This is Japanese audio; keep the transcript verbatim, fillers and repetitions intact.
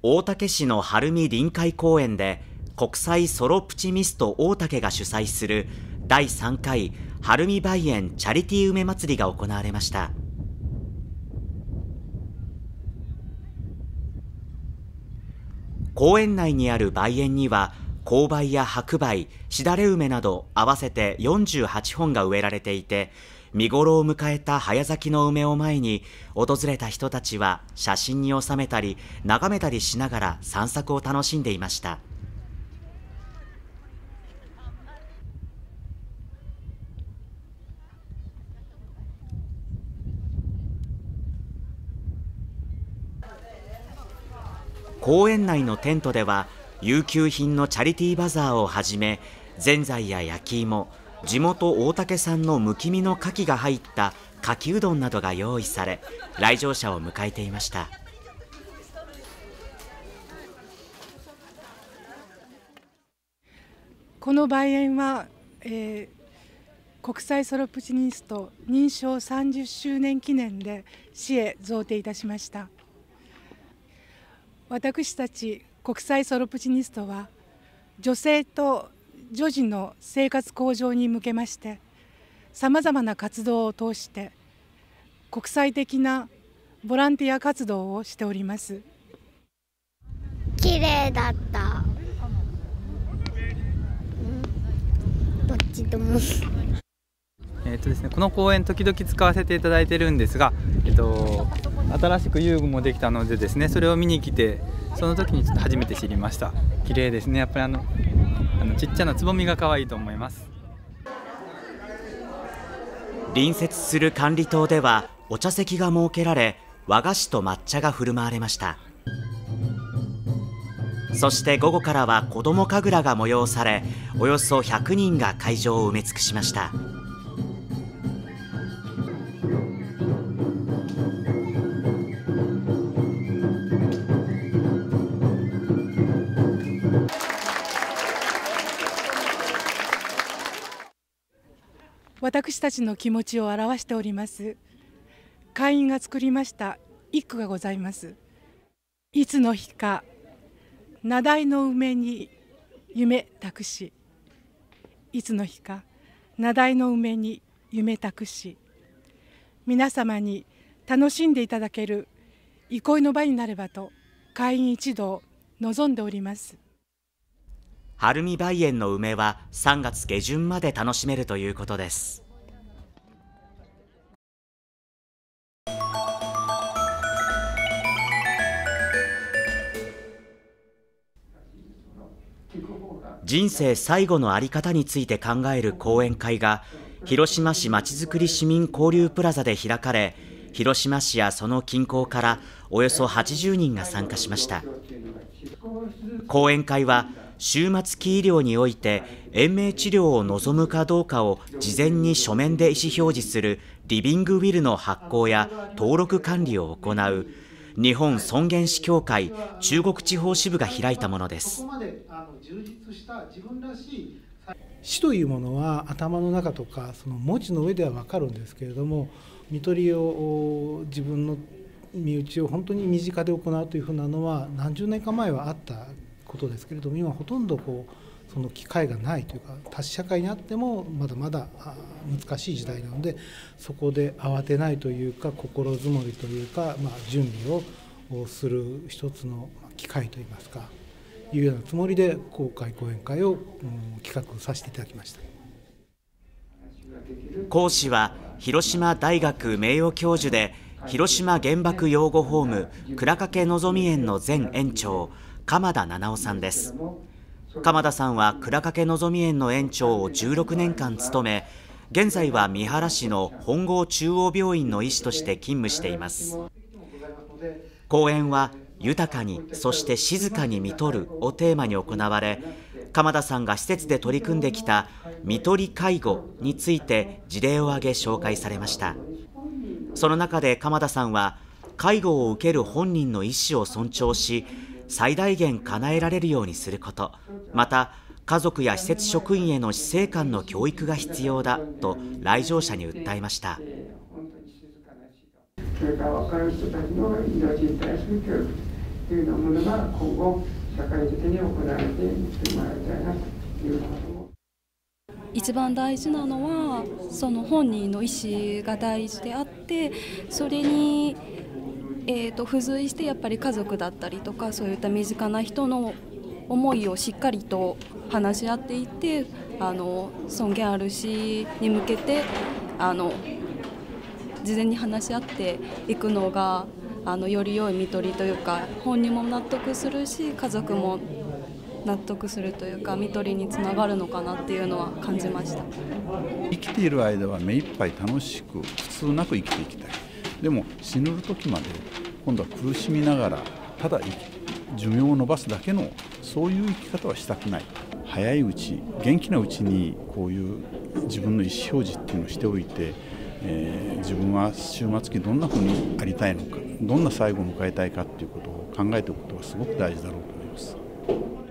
大竹市の晴海臨海公園で国際ソロプチミスト大竹が主催するだいさんかい晴海梅園チャリティー梅祭りが行われました。公園内にある梅園には紅梅や白梅、しだれ梅など合わせてよんじゅうはちほんが植えられていて、見頃を迎えた早咲きの梅を前に訪れた人たちは写真に収めたり眺めたりしながら散策を楽しんでいました。公園内のテントでは遊休品のチャリティーバザーをはじめ、ぜんざいや焼き芋、地元大竹産のむき身の牡蠣が入ったかきうどんなどが用意され、来場者を迎えていました。 この梅園は、えー、国際ソロプチミスト認証さんじゅっしゅうねん記念で市へ贈呈いたしました。私たち国際ソロプチミストは女性と女児の生活向上に向けましてさまざまな活動を通して国際的なボランティア活動をしております。 綺麗だった。どっちともえっとですね、この公園時々使わせていただいてるんですが、えっと、新しく遊具もできたのでですね、それを見に来てその時にちょっと初めて知りました。綺麗ですね。やっぱりあのあのちっちゃなつぼみが可愛いと思います。 隣接する管理棟ではお茶席が設けられ、和菓子と抹茶が振る舞われました。そして午後からは子ども神楽が催され、およそひゃくにんが会場を埋め尽くしました。 私たちの気持ちを表しております会員が作りました一句がございます。いつの日か名題の梅に夢託し、いつの日か名題の梅に夢託し、皆様に楽しんでいただける憩いの場になればと会員一同望んでおります。 晴海梅園の梅はさんがつげじゅんまで楽しめるということです。人生最後のあり方について考える講演会が広島市まちづくり市民交流プラザで開かれ、広島市やその近郊からおよそはちじゅうにんが参加しました。講演会は終末期医療において延命治療を望むかどうかを事前に書面で意思表示するリビングウィルの発行や登録管理を行う日本尊厳死協会中国地方支部が開いたものです。 死というものは頭の中とかその文字の上では分かるんですけれども、看取りを自分の身内を本当に身近で行うというふうなのは何十年か前はあったことですけれども、今ほとんどこうその機会がないというか、多子社会にあってもまだまだ難しい時代なので、そこで慌てないというか心づもりというか、まあ、準備をする一つの機会といいますかいうようなつもりで公開講演会を企画させていただきました。 講師は広島大学名誉教授で広島原爆養護ホーム倉掛のぞみ園の前園長鎌田七夫さんです。鎌田さんは倉掛のぞみ園の園長をじゅうろくねんかん務め、現在は三原市の本郷中央病院の医師として勤務しています。講演は豊かにそして静かに看取るをテーマに行われ、鎌田さんが施設で取り組んできた看取り介護について事例を挙げ紹介されました。その中で鎌田さんは介護を受ける本人の意思を尊重し、最大限叶えられるようにすること、また家族や施設職員への死生観の教育が必要だと来場者に訴えました。 それから若い人たちの命に対する教育、 というようなものが今後社会的に行われていってもらいたいなということも。 一番大事なのはその本人の意思が大事であって、それに、えーと付随してやっぱり家族だったりとか、そういった身近な人の思いをしっかりと話し合っていて、あの尊厳ある死に向けてあの事前に話し合っていくのがあのより良い看取りというか、本人も納得するし家族も納得するというか看取りにつながるのかなっていうのは感じました。 生きている間は目いっぱい楽しく苦痛なく生きていきたい。でも死ぬ時まで今度は苦しみながらただ寿命を延ばすだけのそういう生き方はしたくない。早いうち元気なうちにこういう自分の意思表示っていうのをしておいて、えー、自分は終末期どんなふうにありたいのか、どんな最後を迎えたいかっていうことを考えておくことがすごく大事だろうと思います。